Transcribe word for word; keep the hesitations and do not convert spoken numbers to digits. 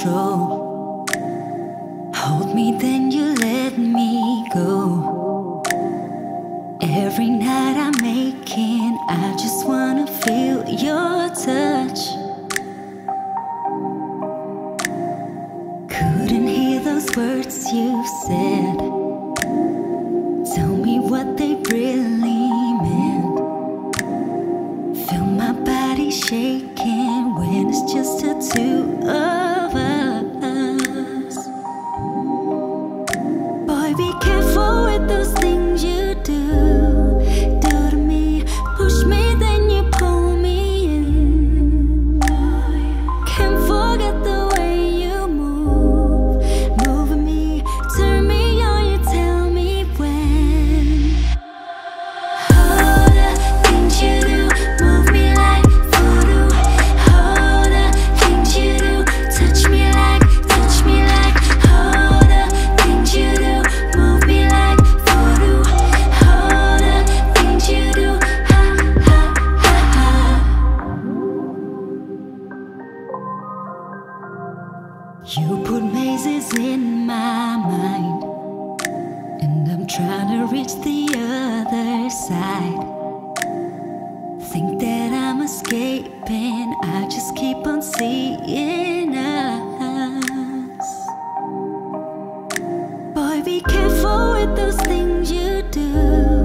control. Hold me, then you let me go. Every night I'm aching, I just wanna feel your touch. Couldn't hear those words you said. Tell me what they really meant. Feel my body shaking when it's just the two of us. Boy, be careful with those things you do. Do to me, push me, then you pull me in. Can't forget the way you move, moving me, turn me on, you tell me when. Oh, the things you do move me like voodoo. Oh, the things you do touch me like, touch me like. Oh, the things you do move me like voodoo. Oh, the things you do, ha ha ha ha. You put mazes in my mind, and I'm trying to reach the other side. Think that I'm escaping, I just keep on seeing us. Boy, be careful with those things you do.